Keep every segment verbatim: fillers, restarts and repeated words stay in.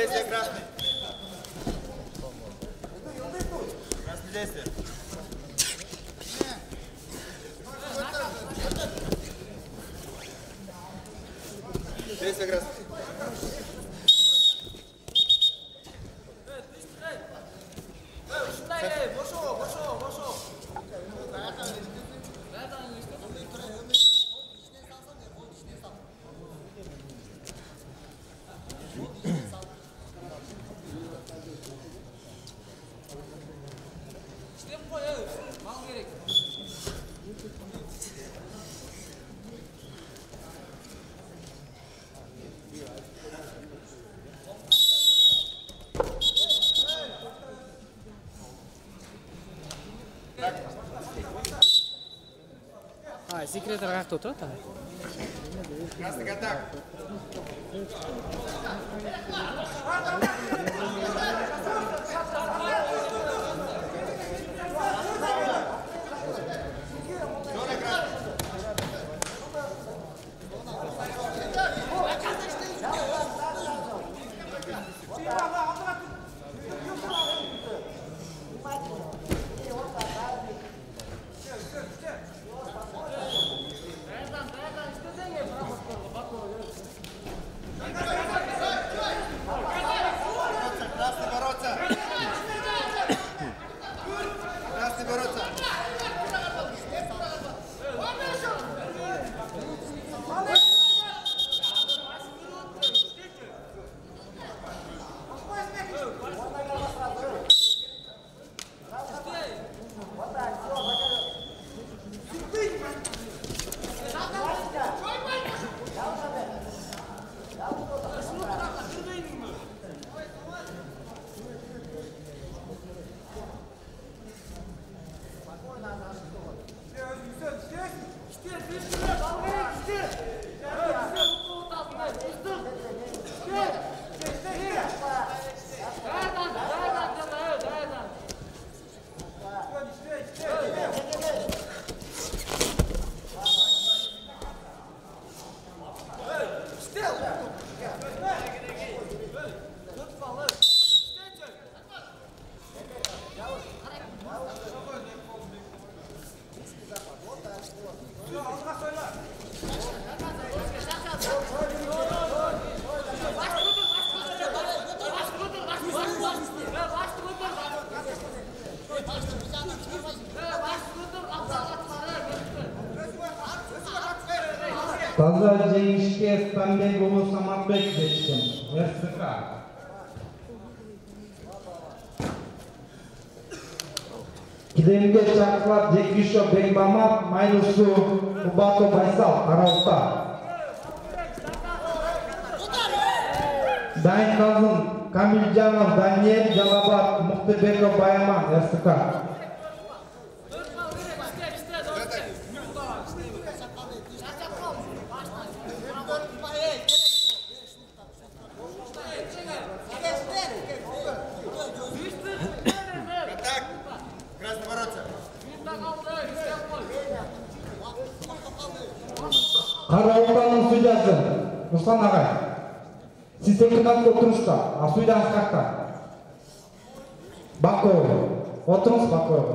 Действие красный. Красный действие. Действие красный. А, секретарь как тут, а? Красный контакт. Таза жеңишке Станбек уулу Саматбек жетишкен. РСК. Кидемге чакырылат Жекишо Бекмамат, Майнусу Убато Байсал каралта. Дайын Казым Камилжанов Даниэль Жалабат Муктыбеков Баяман РСК. Караултанын судьясы Руслан агай. Сиз секретарь отурушта, а судьяңыз какта? Бакоева. Отуруңуз Бакоева.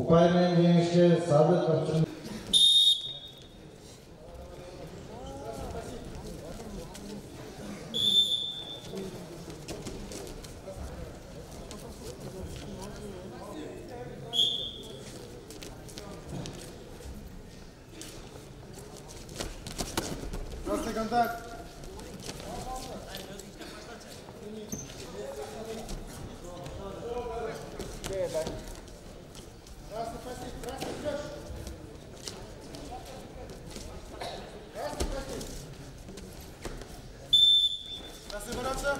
Ұпаймен жеңіске Садықов. Красный контакт. Красный пасик, красный идешь. Красный пасик. Красный бороться.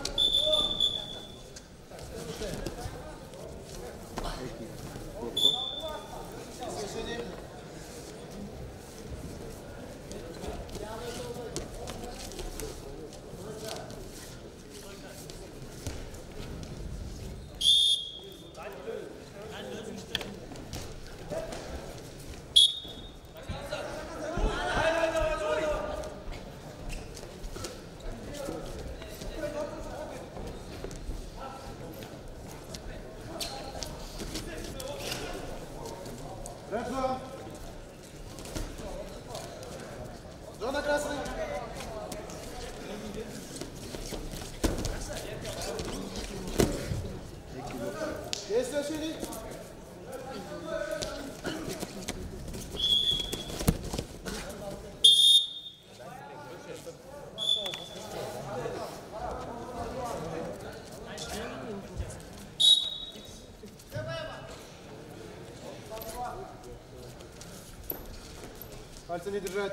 Зона. Зона красный. Есть очередь. Пальцы не держать.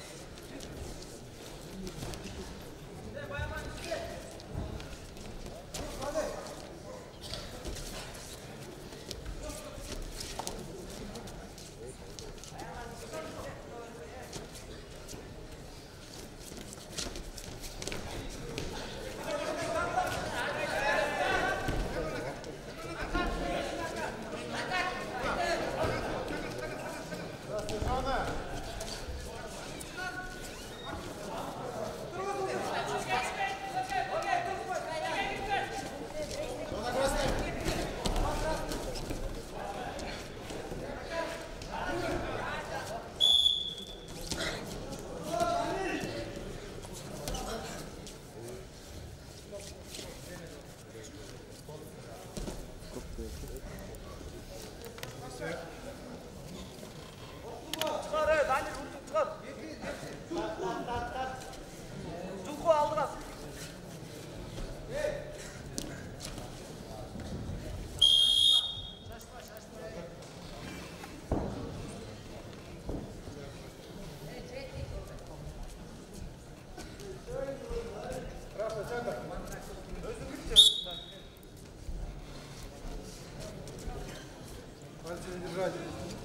Пальцы не держать.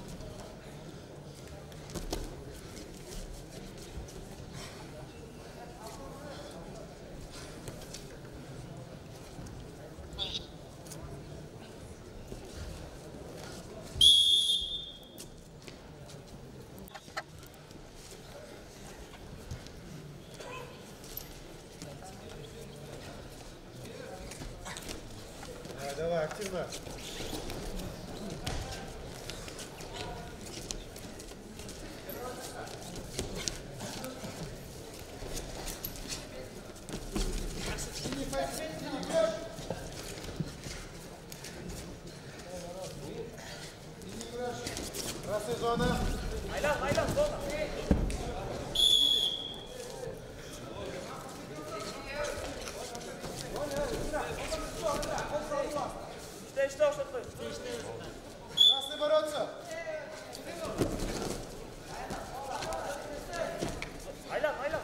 Давай, давай, активно. Красная зона. Айлян, айлян, зона. Что, что, что ты? Красный бороться. Айлян, айлян.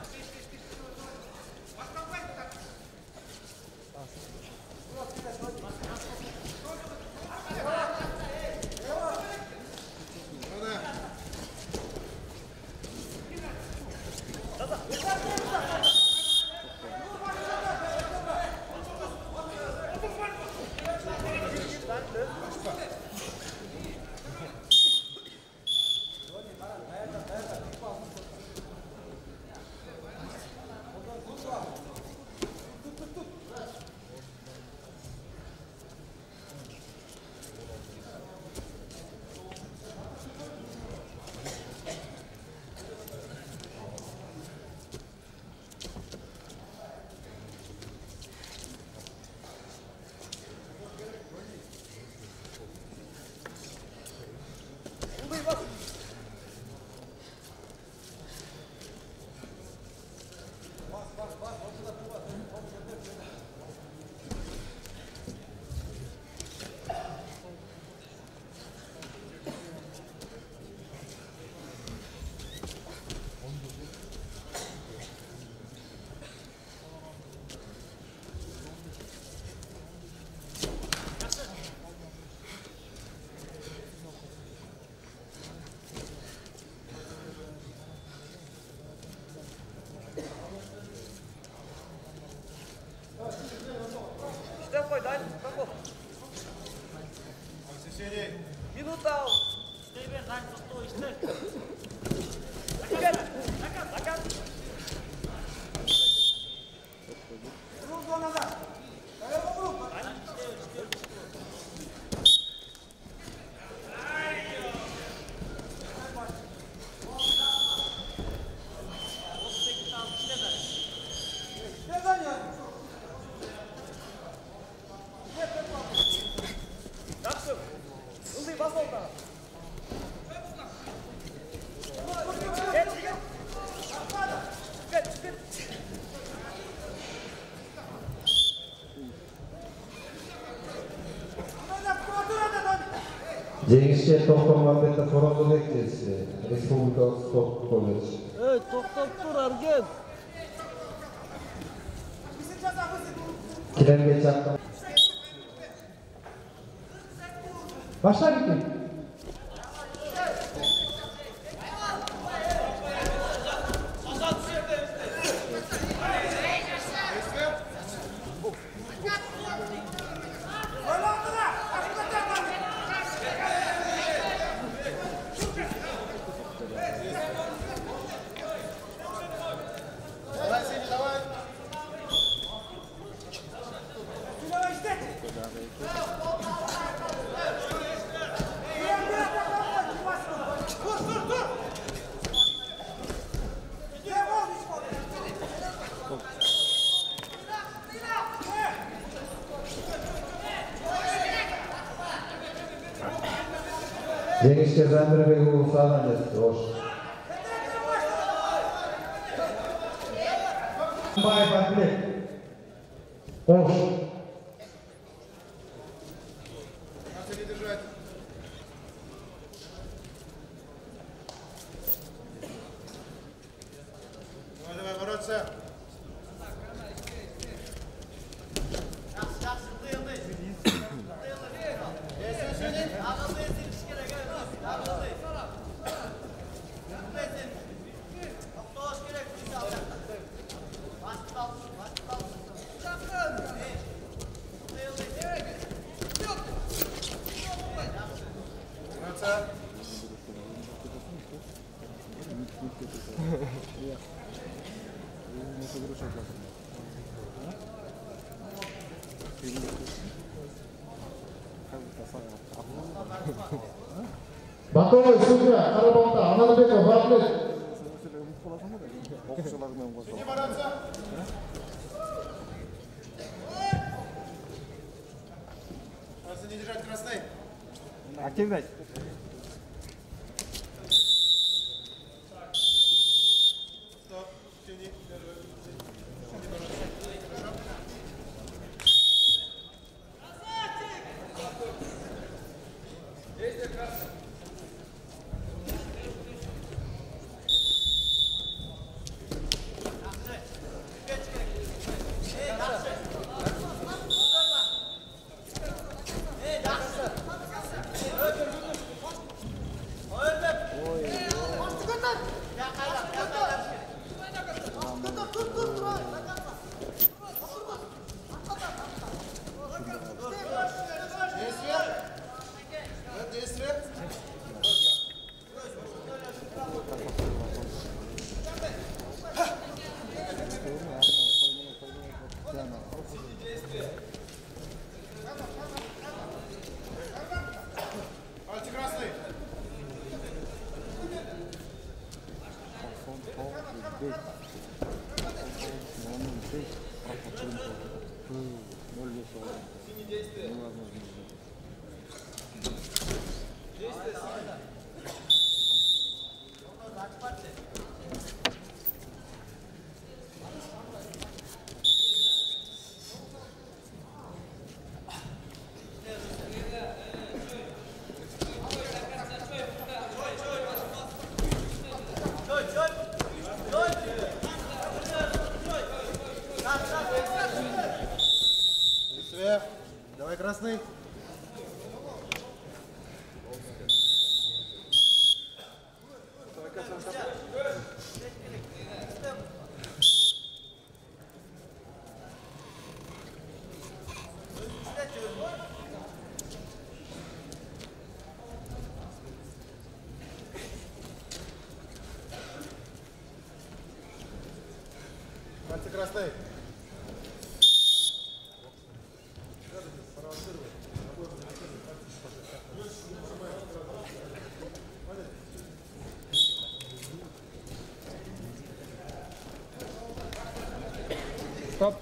Жеңишке Тоқтамамбетов Орозбек келсе, Республикалық спорт колледж. Ey, to'xtab tur, Argen. Kilemge çaktım. Başla gittin. Давай, Сеня, давай. Жеңишке Замирбек уулу саган жетти. Ош. Бай Баклек. Ош. Надо не держать. Давай, давай, бороться. Бороться. Батой, судья, Карабалта, Анадбеков, Баклек. Не бороться. Надо не держать красный. Активность. Стоп. Тяни. Действие. Да, действие. Пальцы красный. Действие. Давай красный. красный. Стоп.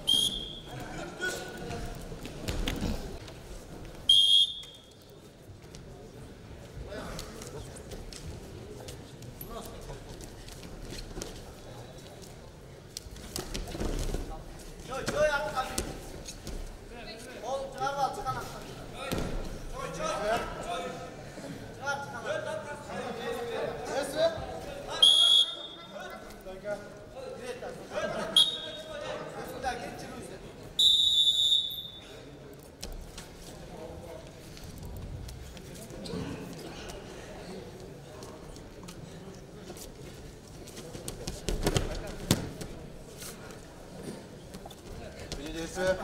Действие.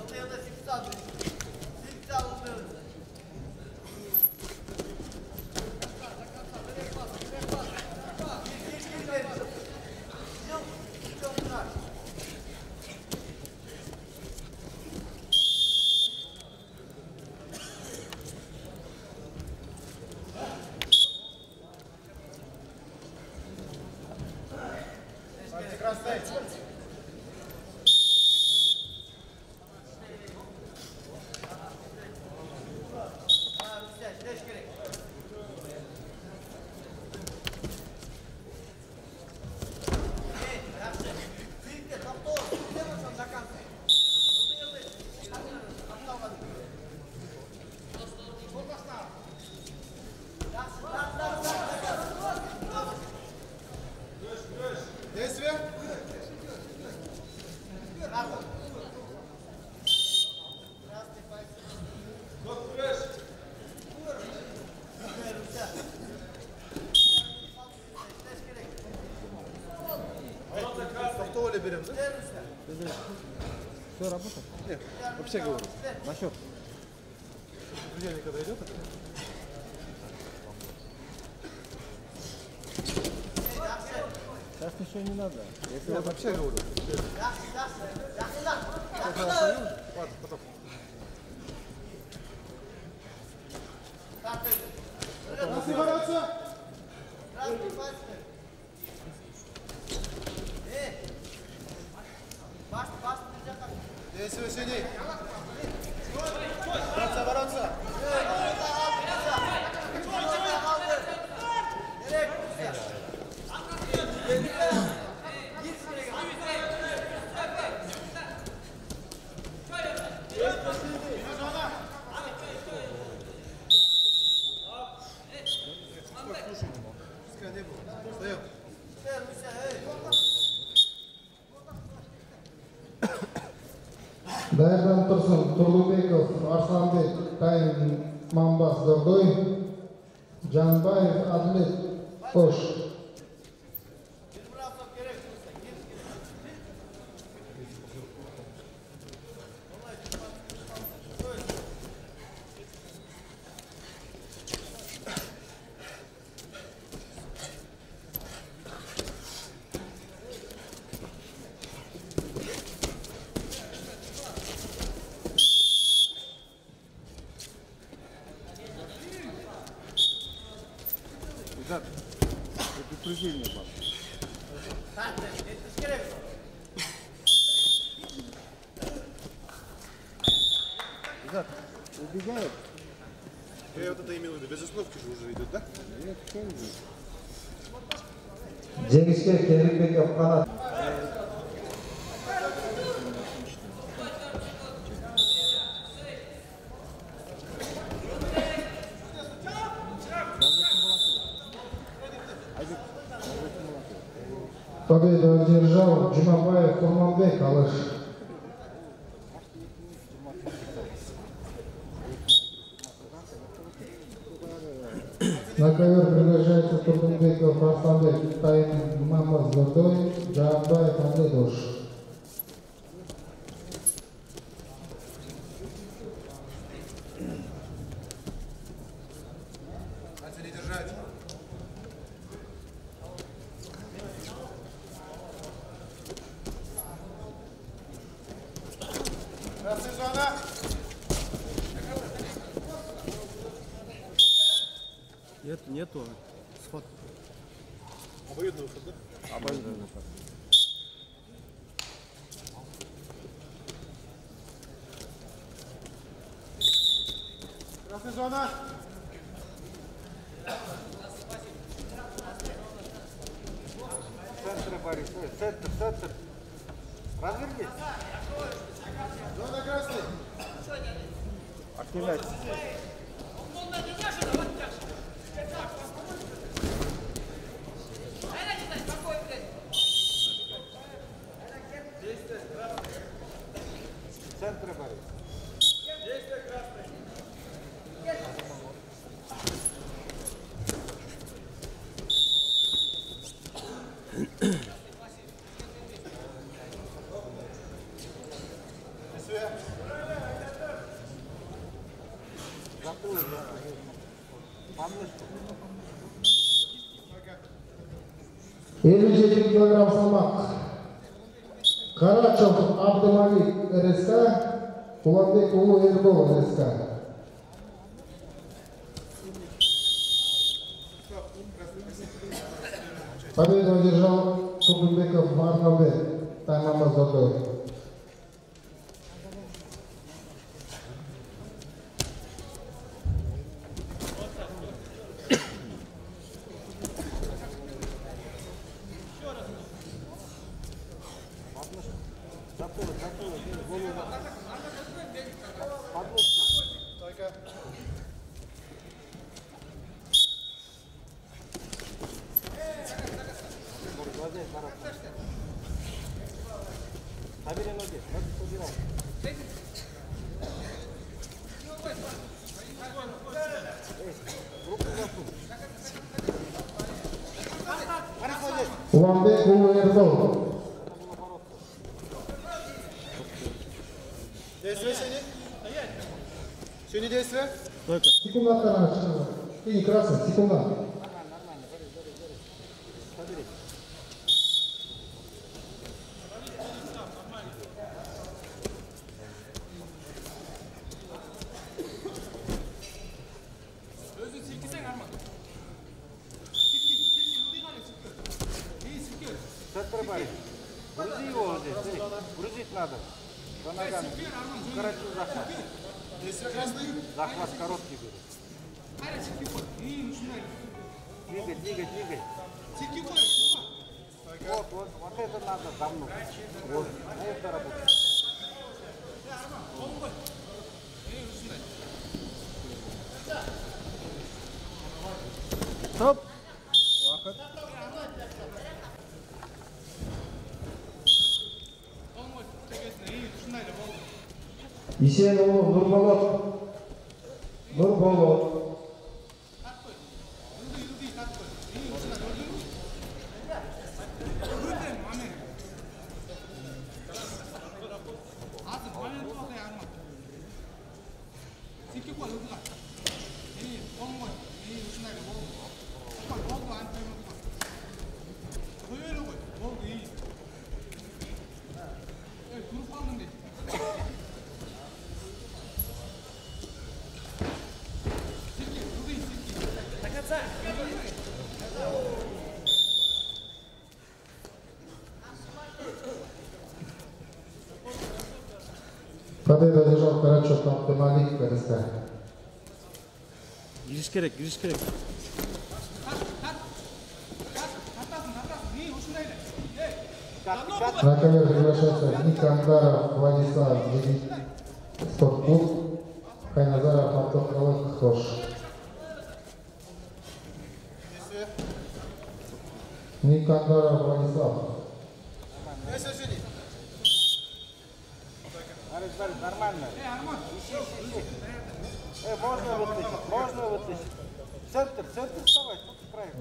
Пальцы красные. Действие. Автоволи берем, да? Все, работает? Нет, вообще говорю. На счет. Время когда идет, это? Сейчас ничего не надо. Если Нет, вот вообще говорю. Ладно, потом. Красный бороться! Действие синий. Бороться, бороться. Встаем. Dairdan Tursun, Tuрлубеков, Арсланбек, Тайм Мамбас, Дордой, Жанбаев, Адлет, Кош. Ребят, предупреждение, папа. Ребят, убегают. Я вот это имел в виду. Без установки же уже идет, да? Нет, что не будет. Жеңіске Керімбеков Қанат. Победу одержал Джумабаев Курманбек, Алыш. На ковер приглашается Турдунбеков Арсланбек, Тайм Мамбас Дордой, Жанбаев Адледош. Пальцы не держать. готовы. Сход. Обоюдный выход, да? Обоюдный выход. Красная зона. Центр, Борис, центр, центр. Развернись. Зона красный. Активляйтесь. Центр, Борис. elli жети килограмм салмақ. Карачев Абдымалик РСК, Куланбек Улу Эрбол РСК. Победу одержал Кубинбеков Марнабек. Таймамаз готов. Собери ноги, ноги собирай. Руку засунь. Куланбек Улу Эрбол. Действие, Сеня. Сеня, действие. Стойка. Секунда оттарына шығыңыз. Синий красный, секунда. Собери. Центр, Борис. Грузи его вот здесь, смотри. Грузить надо. За ногами. Короче, захват. Действие красный. Захват короткий будет. Двигай, двигай, двигай. Вот, вот, вот это надо давно. Вот, на это работает. Стоп. Вахыт. Исенұлы Нұрболот. Нұрболот. Победу одержал Карачев Абдымалик РСК. Giriş gerek, giriş gerek. На ковер приглашается Никандаров Владислав, спортклуб, Хайназаров Артур Хош. Никандаров Владислав. Действие, Сеня. Борис, Борис, нормально. Ищи, ищи. Э, можно вытащить, можно вытащить. Центр, центр вставай, тут с края.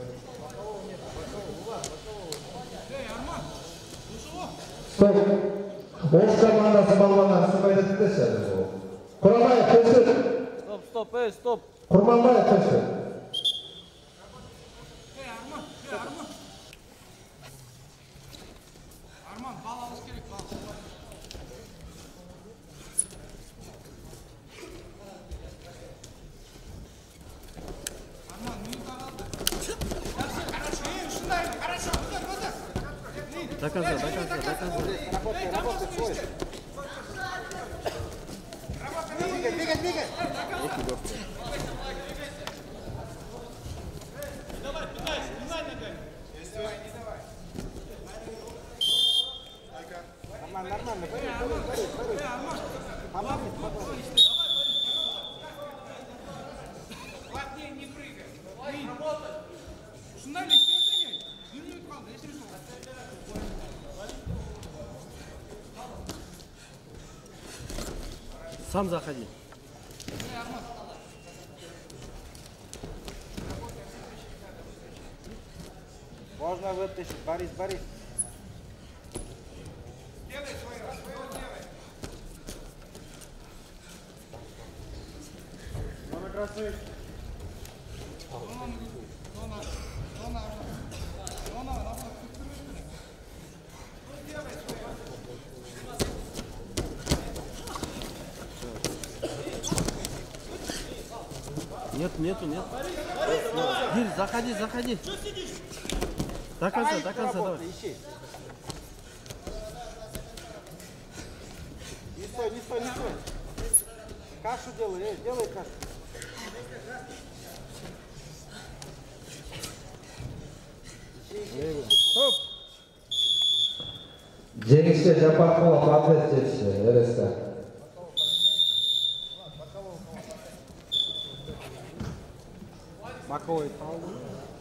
Стоп. Ош командасы балуаннан сыбайды тістеседі. Құрманбаев төсір. Стоп, стоп, эй, стоп. Құрманбаев төсір. Арман, бал алыш керек, бал. Арман, минут Доказывай, доказывай, доказывай. Работай, работай, свой. Двигай, двигай, двигай. Нормально, нормально. Бери, бери, бери, бери. Помогай, помогай. Не, не прыгай. Работай. Шундай, лечь, не минут қалды, ешкім жоқ. Сам заходи. Можно вытащить. Борис, Борис. Делай свое, свое делай. Зона красный. Зона, зона, зона, зона, делай свое. Нет, нету, нет. Гиль, заходи, заходи. До конца, до конца, давай. Ищи. Не стой, не стой, не стой. Кашу делай, эй, делай кашу. Стоп. Жеңіске Жапарқұлов атлет жетіші, РСК. Боковой алды.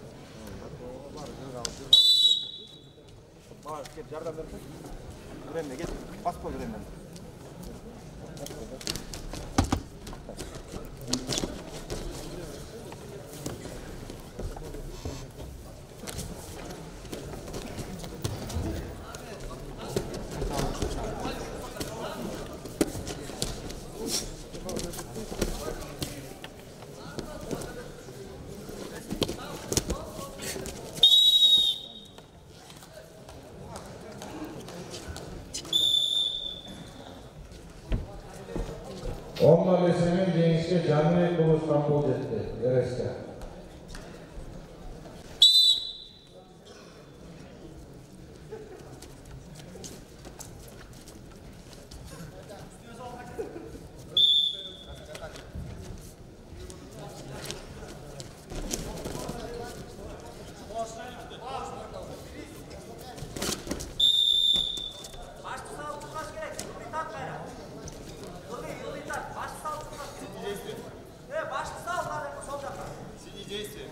Бар, кеп, жардам берсең. Временно, кет. Баспа временно. он нөл есебімен жеңіске Жаныбек ұлы Стамбул жетті, РСК. Başta sağ tutmaz gerek. Bir tak kayra. Yıldayı, yıldayı tak. Başta sağ tutmaz gerek. Evet, başta sağ var ya, sol yapar. Сиди действие.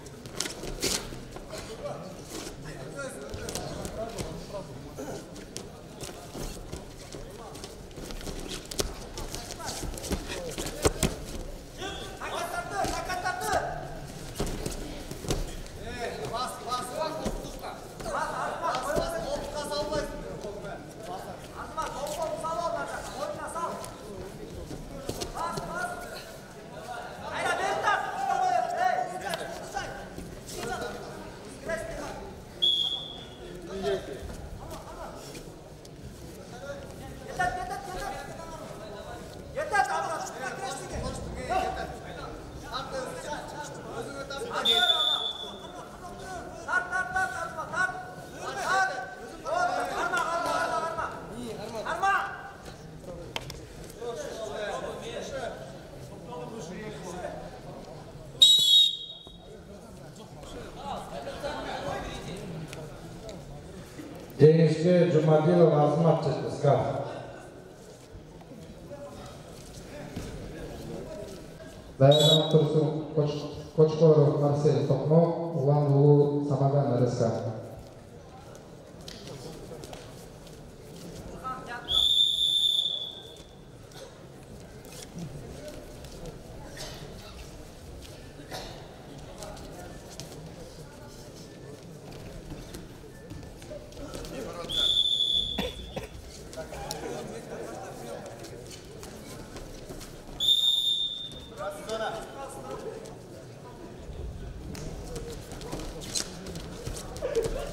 Hakikattı, hakikattı. Bas, bas, bas, koltukta. Bas, Azma, koyun. Koltukta sallayın. Azma, kol kol sal olacak. Koyuna sal. Bas, bas. Hayra, bir tak. Hey, güzel, güzel. Güzel. Yeter, yeter, yeter. Yeter, tamam. Şuna kreştike. Tart, tart, tart, Azma, tart. Tart. Arma, arma, arma, arma. Arma. Жеңіске Жұмадилов Азамат жетті, СКАФ. Даярдан Тұрсын Қочқоров Марсель Тоқмо, Улан Улу Самаган РСК. Зона.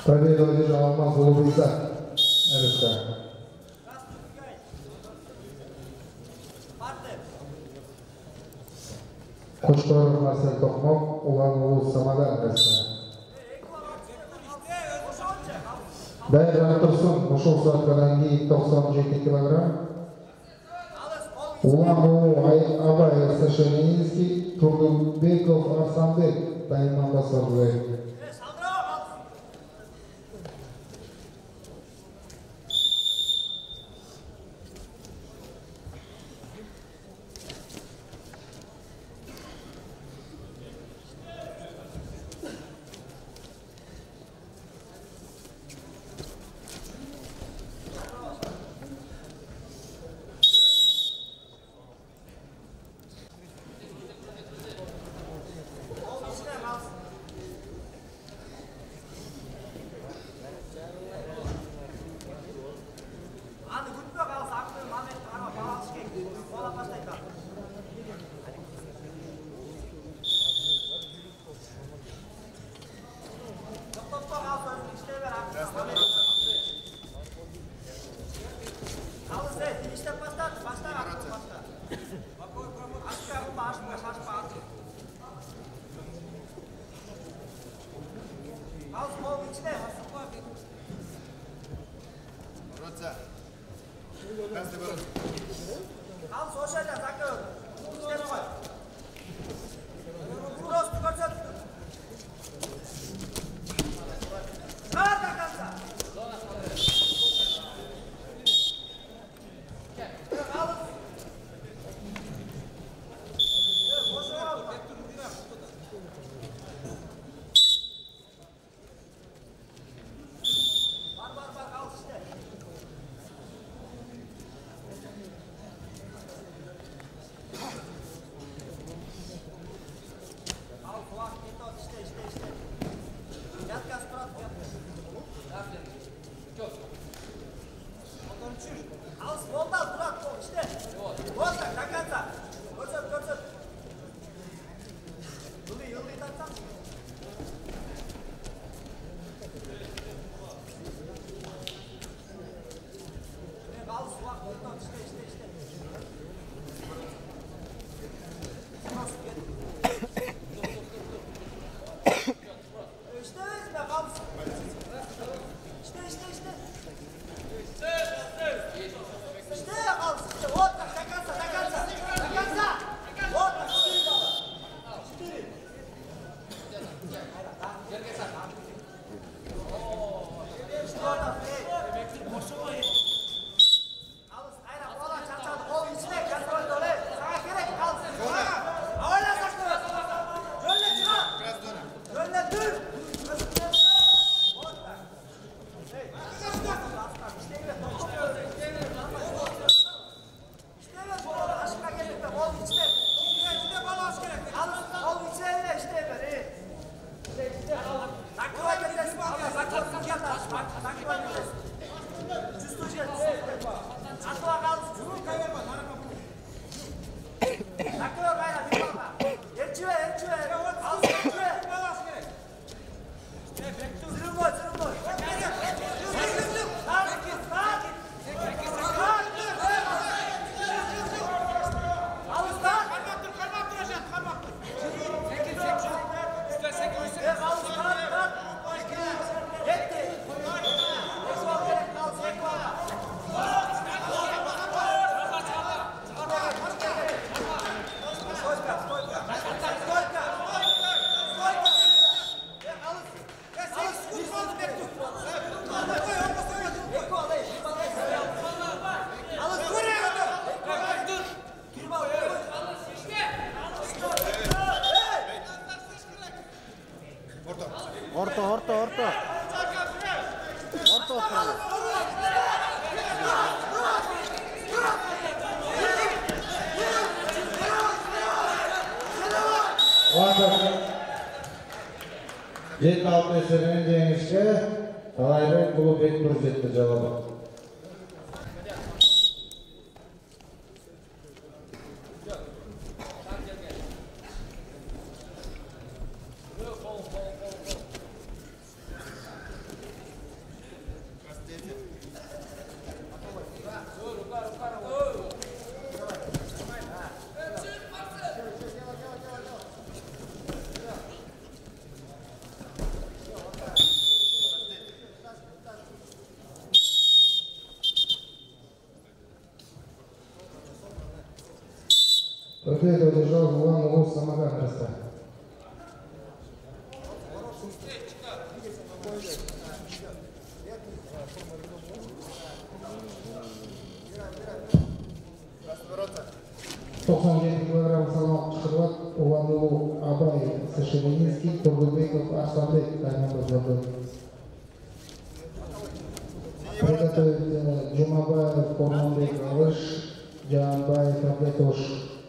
Победу одержал Алмаз Улыбайзад. РСК. Қошқаров Марсел Тоқмов, Улан Улу Самадан РСК. Дайран Тұрсын, Мұшыл Суаткадан кейін тоқсан жеті килограмм. Улан Улу Абай Сашенинский, Турдубеков Арсанбек, Тайман Басарбек. Orta, orta, orta. Orta, orta. жеті алты есебімен жеңіске Талайбек клуб Бекбұр жетті жауабы. Победу одержал Улан Улус Самоганреста. тоқсан жеті килограмм салмақ шығарылып, Улан Улу Абай Сашевининский, Тургубеков Арсланбек командасы. Приготовить Джумабаев, Корманбек Алыш, Джанбаев Аблетош.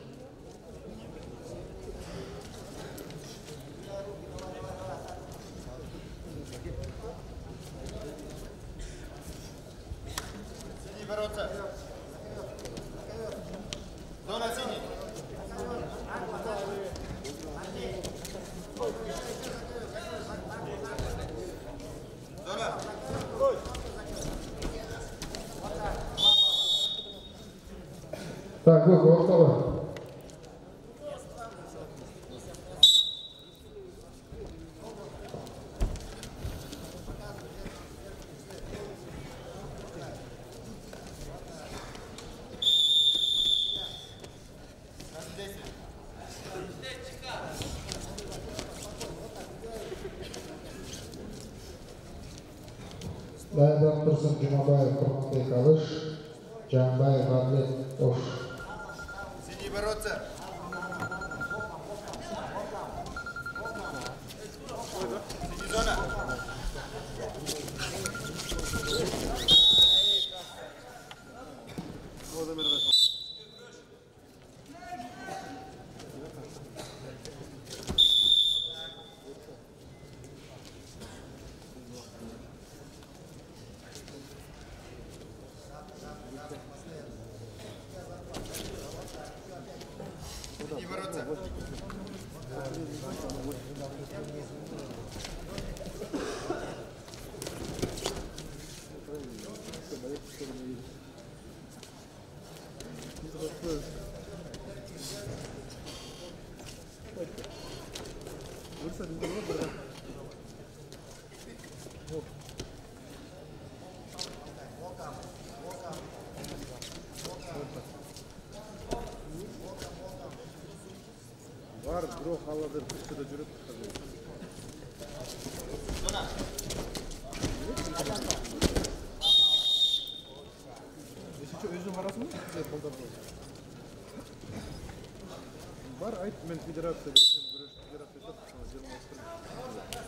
Так, вы готовы? Дайдан Тұрсын Жұмабаев, Құрманбек Алыш, Жанбаев Адлет Ош. Сиди бороться. Сиди зона. Сиди бороться. Var, bro, haladır, kışıda жүріп. Зона. Нешінші өзің барасың ба? Бар, айт, мен федерация бересем, күреш федерация жоқ.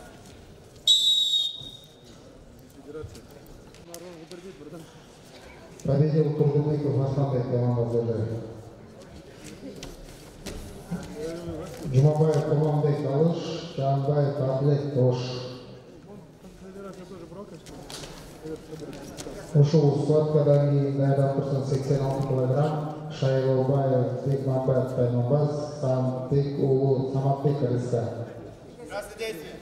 Федерация. Нарван ұдырбейді бірден. Победил Тургубеков Арсланбек командасы. Джумабаев Корманбек Алыш, Жанбаев Адлет Ош. Ушул схваткадан кийин Дайдан Тұрсын сексен алты килограмм, Шайлоубаев Бекмамбаев Тайманбаз, Саматбек Улу Саматбек Алиска. Красное действие.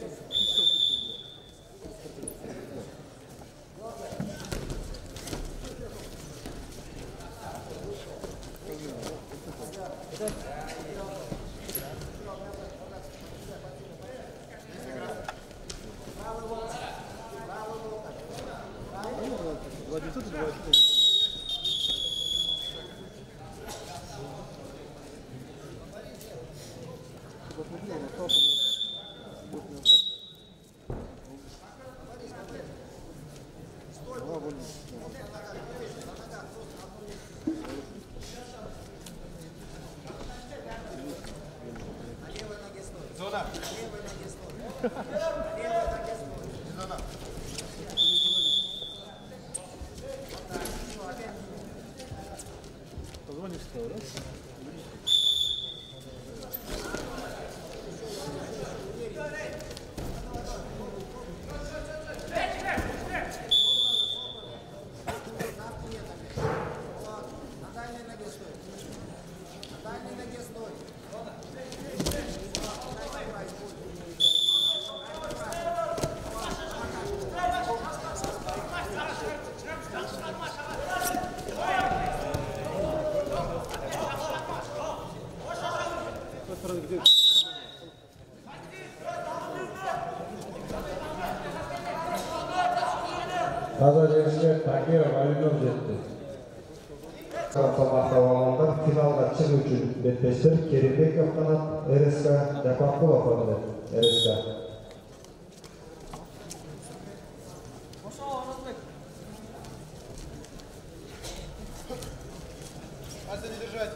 Зона. Зона. Позвонишь, что, да? Таза жеңіске Такиров Алинов жетті. Салмақталғандар финалға шығу үшін беттестер Керімбеков қанат, РСК, Жапақұлов қанат, РСК. Аса не держать.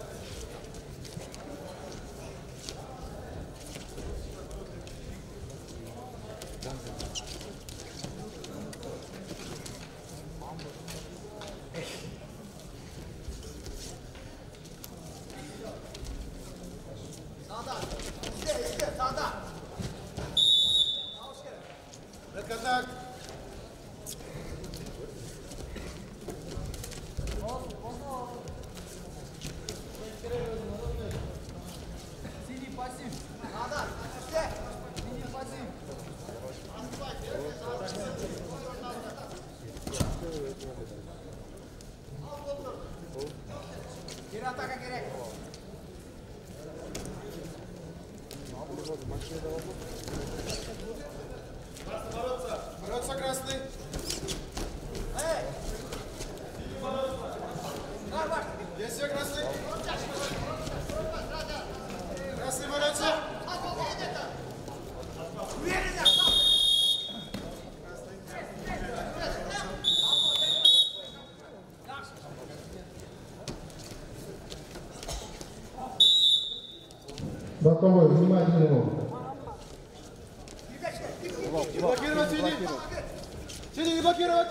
Контакт. Синий пассив. Надо. Синий пассив. Кира атака керек. Бороться. Бороться, красный. Эй! Есть все, красный. Красный бороться. Уверенно! Боковой, внимательный ему. Не блокировать, Синий. Синий, не блокировать.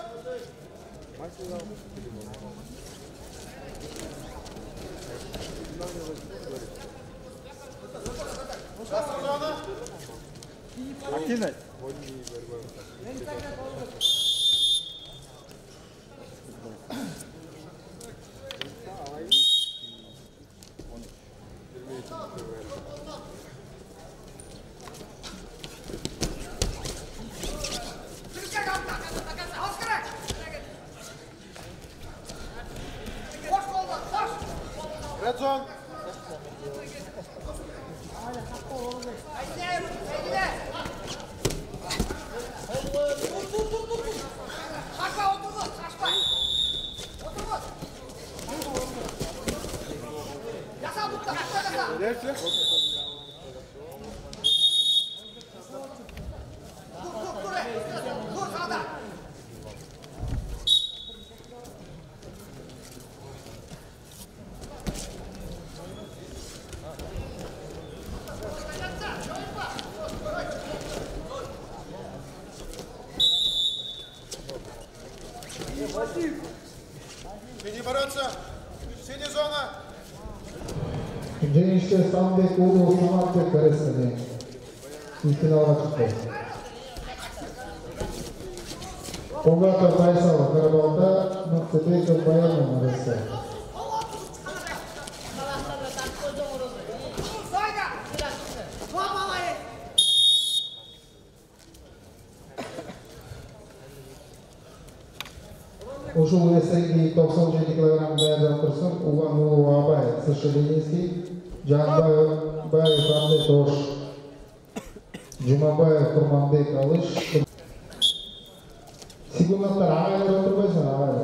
Красный зона. Активность. Red zone. Дальше. Синий бороться. Синяя зона. Жеңіште Самбек Улу, Саматбек РСК-ні. Финалға шықты. Қоңғатов Байсалы Қарабалда, Мақтыбеков Баянов РСК. Ушул вестерги тоқсан жеті килограмм даярдап тұрсын, Уган Улу Абай, Сышелинский, Жанбаев, Баев Андре Тош, Жумабаев Курманбек Алыш. Сигунаттар ағайлар отырбайсың, ағайлар.